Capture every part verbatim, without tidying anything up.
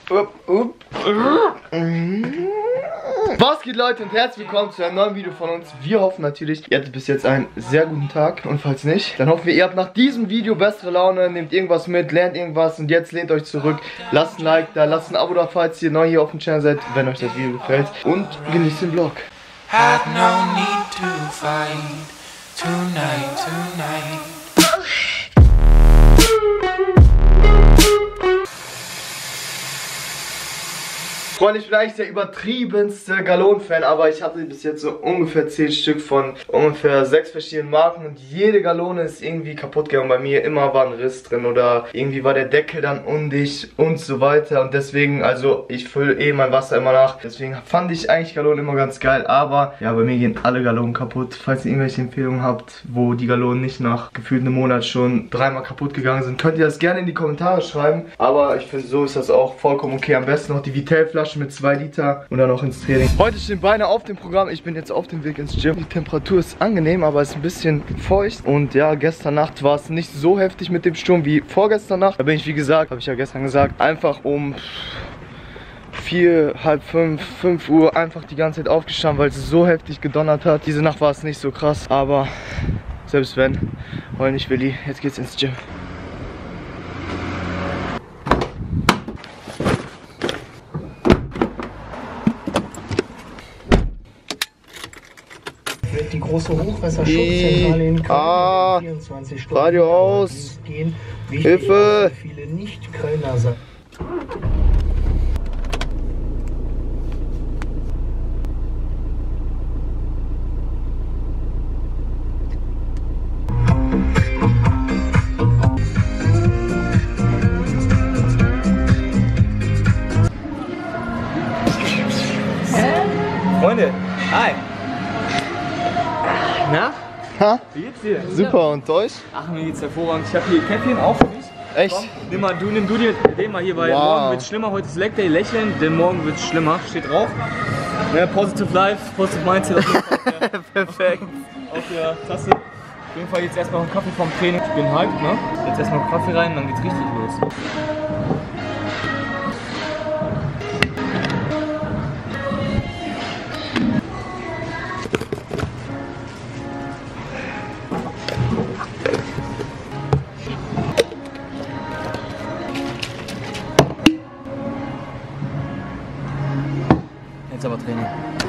Was geht, Leute, und herzlich willkommen zu einem neuen Video von uns. Wir hoffen natürlich, ihr hattet bis jetzt einen sehr guten Tag. Und falls nicht, dann hoffen wir, ihr habt nach diesem Video bessere Laune, nehmt irgendwas mit, lernt irgendwas. Und jetzt lehnt euch zurück, lasst ein Like da, lasst ein Abo da, falls ihr neu hier auf dem Channel seid, wenn euch das Video gefällt. Und genießt den Vlog. Had no need to fight tonight, tonight. Freunde, ich bin eigentlich der übertriebenste Gallonen-Fan, aber ich hatte bis jetzt so ungefähr zehn Stück von ungefähr sechs verschiedenen Marken und jede Gallone ist irgendwie kaputt gegangen bei mir. Immer war ein Riss drin oder irgendwie war der Deckel dann undicht und so weiter. Und deswegen, also ich fülle eh mein Wasser immer nach. Deswegen fand ich eigentlich Gallonen immer ganz geil, aber ja, bei mir gehen alle Gallonen kaputt. Falls ihr irgendwelche Empfehlungen habt, wo die Gallonen nicht nach gefühlt einem Monat schon dreimal kaputt gegangen sind, könnt ihr das gerne in die Kommentare schreiben. Aber ich finde, so ist das auch vollkommen okay. Am besten noch die Vitell-Flasche mit zwei Liter und dann auch ins Training. Heute stehen Beine auf dem Programm. Ich bin jetzt auf dem Weg ins Gym. Die Temperatur ist angenehm, aber es ist ein bisschen feucht. Und ja, gestern Nacht war es nicht so heftig mit dem Sturm wie vorgestern Nacht. Da bin ich, wie gesagt, habe ich ja gestern gesagt, einfach um vier, halb fünf, fünf Uhr einfach die ganze Zeit aufgestanden, weil es so heftig gedonnert hat. Diese Nacht war es nicht so krass, aber selbst wenn, heul nicht Willi, jetzt geht's ins Gym. Die große Hochwasserschutzzentrale in Köln ah, vierundzwanzig Stunden Radio aus. Gehen. Hilfe! Viele Nicht-Kölner sein. Freunde, hi! Na? Ha? Wie geht's dir? Super, und euch? Ach, mir geht's hervorragend. Ich habe hier Käffchen auch für dich. Echt? Komm, nimm mal, du nimm du dir den mal hier, weil Wow. morgen wird's schlimmer. Heute ist Leg Day, lächeln, denn morgen wird's schlimmer. Steht drauf. Ne, positive Life, positive Mindset auf jeden Fall. Auf der, Perfekt. auf der Tasse. Auf jeden Fall jetzt erstmal einen Kaffee vom Training. Ich bin hyped, ne? Jetzt erstmal einen Kaffee rein, dann geht's richtig los. Jetzt aber Training.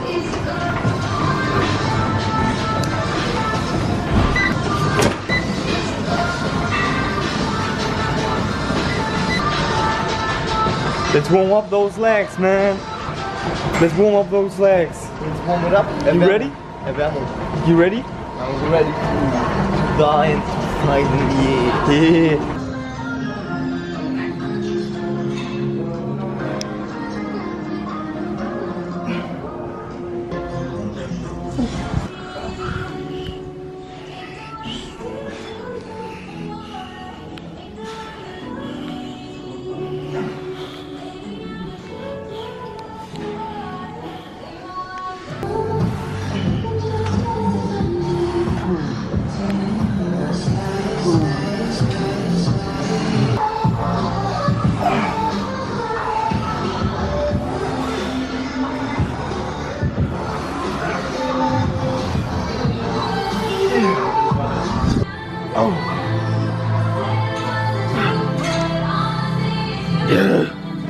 Let's warm up those legs, man. Let's warm up those legs. Let's warm it up. You ready? Erwärmung. You ready? I'm ready to die and to fight in the air. Oh. Yeah.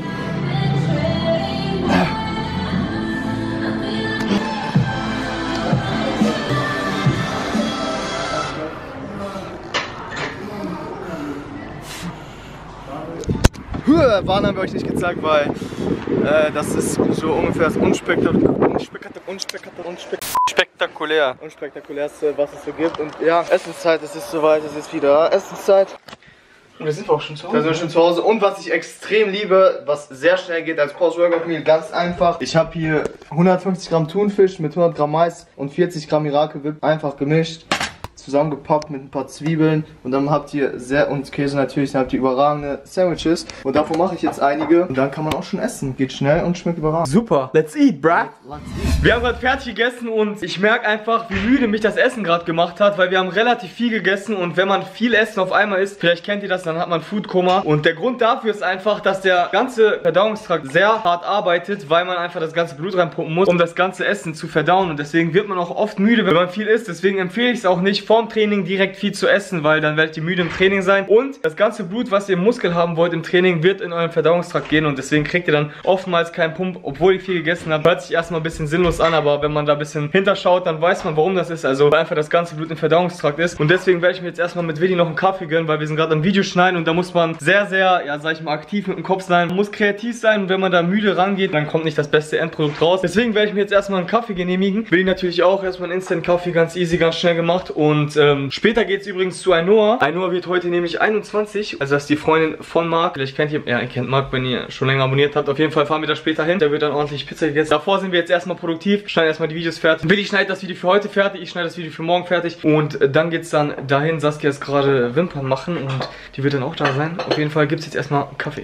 Höhe waren haben wir euch nicht gezeigt, weil äh, das ist so ungefähr das unspektakulär, unspektakulär, unspektakulär, unspektakulär, unspektakulärste, was es so gibt. Und ja, Essenszeit, es ist soweit, es ist wieder Essenszeit. Und wir sind auch schon zu Hause. Da sind wir schon zu Hause. Und was ich extrem liebe, was sehr schnell geht als Post-Workout-Meal, ganz einfach. Ich habe hier hundertfünfzig Gramm Thunfisch mit hundert Gramm Mais und vierzig Gramm Miracle Whip einfach gemischt. zusammengepappt mit ein paar Zwiebeln und dann habt ihr sehr und Käse natürlich, dann habt ihr überragende Sandwiches und davon mache ich jetzt einige und dann kann man auch schon essen. Geht schnell und schmeckt überragend. Super, let's eat, bruh. Let's eat. Wir haben gerade fertig gegessen und ich merke einfach, wie müde mich das Essen gerade gemacht hat, weil wir haben relativ viel gegessen und wenn man viel Essen auf einmal isst, vielleicht kennt ihr das, dann hat man Foodkoma und der Grund dafür ist einfach, dass der ganze Verdauungstrakt sehr hart arbeitet, weil man einfach das ganze Blut reinpumpen muss, um das ganze Essen zu verdauen und deswegen wird man auch oft müde, wenn man viel isst. Deswegen empfehle ich es auch nicht, vorm Training direkt viel zu essen, weil dann werdet ihr müde im Training sein und das ganze Blut, was ihr im Muskel haben wollt im Training, wird in euren Verdauungstrakt gehen und deswegen kriegt ihr dann oftmals keinen Pump, obwohl ihr viel gegessen habt. Hört sich erstmal ein bisschen sinnlos an, aber wenn man da ein bisschen hinterschaut, dann weiß man, warum das ist. Also weil einfach das ganze Blut im Verdauungstrakt ist und deswegen werde ich mir jetzt erstmal mit Willi noch einen Kaffee gönnen, weil wir sind gerade am Video schneiden und da muss man sehr, sehr, ja sag ich mal, aktiv mit dem Kopf sein, man muss kreativ sein und wenn man da müde rangeht, dann kommt nicht das beste Endprodukt raus. Deswegen werde ich mir jetzt erstmal einen Kaffee genehmigen. Willi natürlich auch, erstmal einen Instant-Kaffee, ganz easy, ganz schnell gemacht und ähm, später geht es übrigens zu Ainoa. Ainoa wird heute nämlich einundzwanzig, also das ist die Freundin von Marc. Vielleicht kennt ihr, ja ihr kennt Marc, wenn ihr schon länger abonniert habt. Auf jeden Fall fahren wir da später hin, da wird dann ordentlich Pizza gegessen. Davor sind wir jetzt erstmal produktiv, schneiden erstmal die Videos fertig. Willi schneidet das Video für heute fertig, ich schneide das Video für morgen fertig und dann geht es dann dahin. Saskia ist gerade Wimpern machen und die wird dann auch da sein. Auf jeden Fall gibt es jetzt erstmal Kaffee.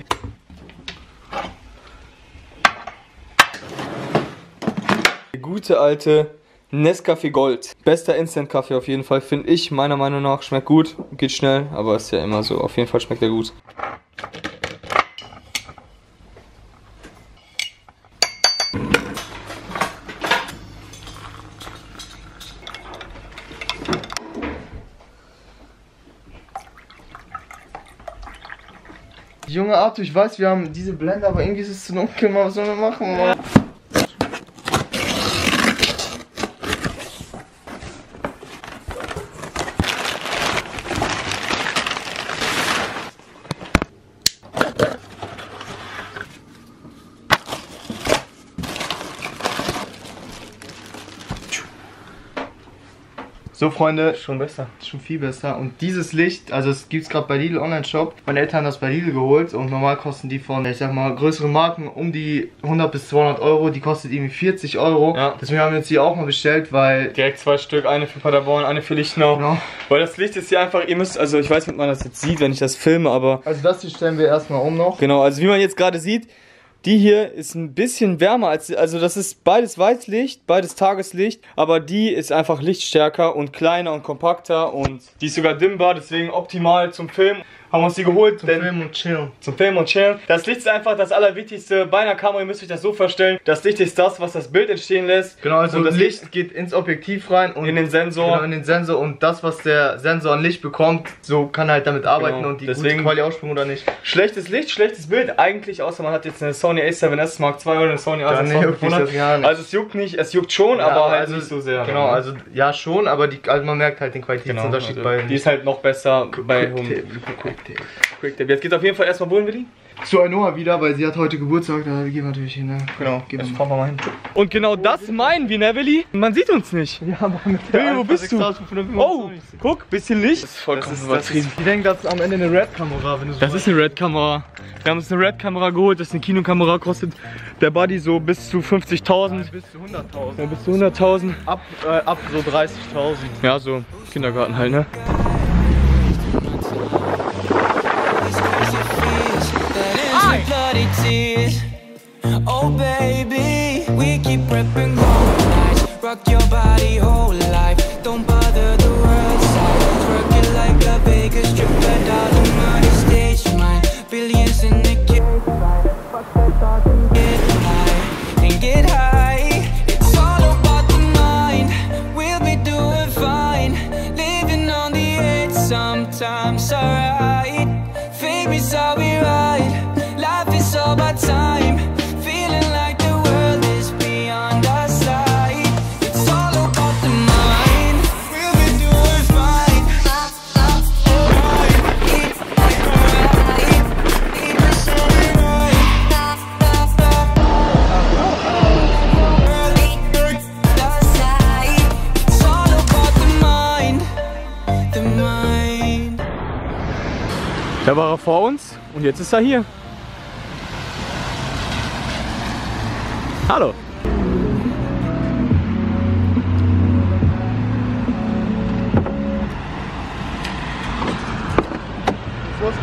Der gute alte Nescafé Gold. Bester Instant-Kaffee auf jeden Fall, finde ich, meiner Meinung nach. Schmeckt gut, geht schnell, aber ist ja immer so. Auf jeden Fall schmeckt er gut. Junge Arthur, ich weiß, wir haben diese Blende, aber irgendwie ist es zu dunkel. Was sollen wir machen, Mann? So Freunde, Schon besser. schon viel besser. Und dieses Licht, also es gibt es gerade bei Lidl Online-Shop. Meine Eltern haben das bei Lidl geholt und normal kosten die von, ich sag mal, größeren Marken um die hundert bis zweihundert Euro. Die kostet irgendwie vierzig Euro. Ja. Deswegen haben wir uns die auch mal bestellt, weil... Direkt zwei Stück, eine für Paderborn, eine für Lichtenau. Genau. Weil das Licht ist hier einfach, ihr müsst, also ich weiß nicht, ob man das jetzt sieht, wenn ich das filme, aber... Also das hier stellen wir erstmal um noch. Genau, also wie man jetzt gerade sieht, die hier ist ein bisschen wärmer als, also das ist beides Weißlicht, beides Tageslicht, aber die ist einfach lichtstärker und kleiner und kompakter und die ist sogar dimmbar, deswegen optimal zum Filmen. Haben wir uns die geholt, Zum denn Filmen und chillen. zum Filmen und chillen. Das Licht ist einfach das Allerwichtigste bei einer Kamera, ihr müsst euch das so vorstellen. Das Licht ist das, was das Bild entstehen lässt. Genau, also und das das Licht geht ins Objektiv rein und in den Sensor. Genau, in den Sensor und das, was der Sensor an Licht bekommt, so kann er halt damit arbeiten Genau. und die Deswegen- gute Quali aussprungen oder nicht. Schlechtes Licht, schlechtes Bild, eigentlich, außer man hat jetzt eine Sony A seven S Mark zwei oder eine Sony A Dann sieben juckt mich das gar nicht. Also es juckt nicht, es juckt schon, Ja, aber halt also, nicht so sehr. Genau, also ja schon, aber die, also man merkt halt den Genau, Qualitätsunterschied also bei die ist halt noch besser bei Home. Quick-Tip, Quick-Tip. Quick-Tip. Jetzt geht auf jeden Fall erstmal wohin, Willi? Zu Ainoa wieder, weil sie hat heute Geburtstag, da gehen wir natürlich hin, ne? Genau, gehen wir jetzt mal. fahren wir mal hin. Und genau das meinen wir, ne Willi? Man sieht uns nicht. Ja, aber mit Willi, wo bist du? Oh, guck, bisschen Licht. Das ist Das vollkommen ist, das ist, ich denke, das ist am Ende eine Red-Kamera, wenn du so Das ist eine Red-Kamera. Wir haben uns eine Red-Kamera geholt, das ist eine Kinokamera, kostet der Buddy so bis zu fünfzigtausend. bis zu hunderttausend. Ja, bis zu hunderttausend. Ab, äh, ab so dreißigtausend. Ja, so Kindergarten halt, ne? Bloody tears. Oh baby, we keep prepping whole nights. Rock your body whole life. Don't bother the world size. Work it like a Vegas strip. Let all the money stage mine. Billions in the kid. Fuck that thought and get high. And get high. It's all about the mind. We'll be doing fine. Living on the edge sometimes, alright. Fame is how we ride. Life is all about time. Feeling like the world is beyond our sight. It's all about the mind. We'll be doing fine. Alright. It's alright. It's alright. It's all about the mind. The mind. Da war er vor uns und jetzt ist er hier. Hallo.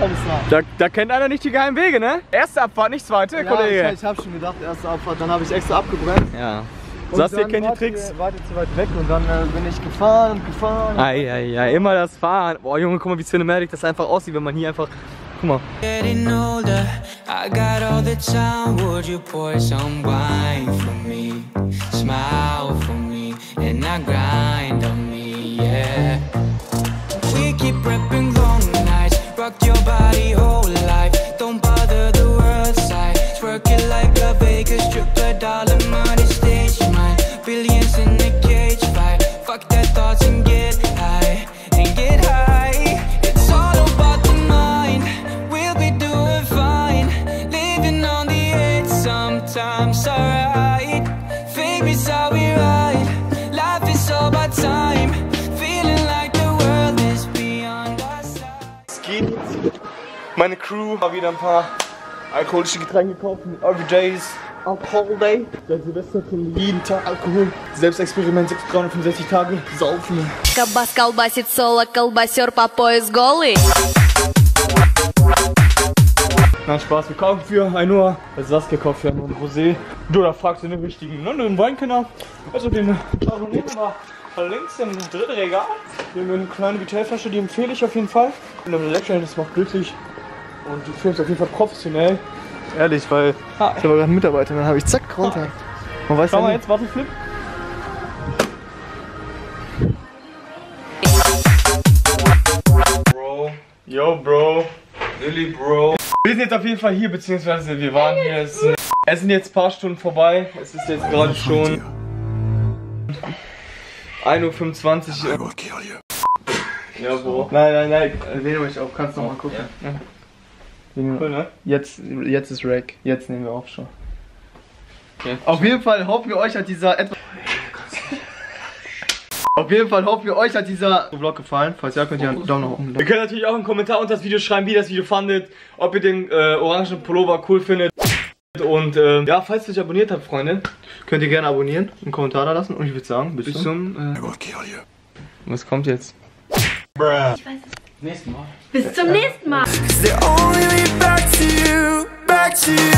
alles nach. Da, da kennt einer nicht die geheimen Wege, ne? Erste Abfahrt, nicht zweite, Ja, Kollege. ich, ich hab schon gedacht, erste Abfahrt, dann habe ich extra abgebremst. Ja. Und Sagst du, ihr dann kennt die wart Tricks? Ihr, wartet zu weit weg und dann äh, bin ich gefahren und gefahren. Eieiei, immer das Fahren. Boah, Junge, guck mal, wie cinematic das einfach aussieht, wenn man hier einfach... Guck mal. Getting older, I got all the time. Would you pour some wine for me? Smile for me, and not grind on me, yeah. We keep prepping long nights, rock your body whole life. Don't bother the world side, twerk it like a Vegas stripper, dollar money stage mine. Billions in the cage fight, fuck that thoughts and get high, and get high. It's all about the mind, we'll be doing fine. Living on the edge sometimes, alright. Fame is how we ride, life is all about time. Feeling like the world is beyond us. Es geht. Meine Crew hat wieder ein paar alkoholische Getränke gekauft. Every Day ist Alcohol Day. Seit Silvester trinken wir jeden Tag Alkohol. Selbstexperiment, dreihundertfünfundsechzig Tage saufen. Кабас колбасит соло, колбасер по пояс голый. Na Spaß, wir kaufen für ein Uhr. Also Saskia kauft für ein Uhr Rosé. Du, da fragst du den richtigen, ne? Den Weinkenner. Also den abonnieren wir links im dritten Regal. Wir haben eine kleine Vitellflasche, die empfehle ich auf jeden Fall. Und eine Lecture, das macht glücklich. Und du filmst auf jeden Fall professionell. Ehrlich, weil Ah, ich habe gerade einen Mitarbeiter, dann habe ich zack runter. Man weiß Schau ja mal nicht. jetzt, warte, Flip. Bro, yo Bro, Lilly Bro. Wir sind jetzt auf jeden Fall hier, beziehungsweise wir waren hier. Es, äh, es sind jetzt ein paar Stunden vorbei. Es ist jetzt gerade schon ein Uhr fünfundzwanzig. Ja, Bro. Nein, nein, nein, lehne mich auf, kannst noch mal gucken. Ja. Cool, ne? Jetzt, jetzt ist Rack, jetzt nehmen wir auf schon. Okay. Auf jeden Fall hoffen wir euch hat dieser etwas. Auf jeden Fall hoffen wir euch hat dieser Vlog gefallen. Falls ja, könnt ihr einen Daumen nach oben Ihr lassen. könnt natürlich auch einen Kommentar unter das Video schreiben, wie ihr das Video fandet, ob ihr den äh, orangen Pullover cool findet. Und ähm, ja, falls ihr euch abonniert habt, Freunde, Könnt ihr gerne abonnieren, einen Kommentar da lassen und ich würde sagen, bis, bis zum. zum. Äh, was kommt jetzt? Bis zum nächsten Mal. They only lead back to you, back to you.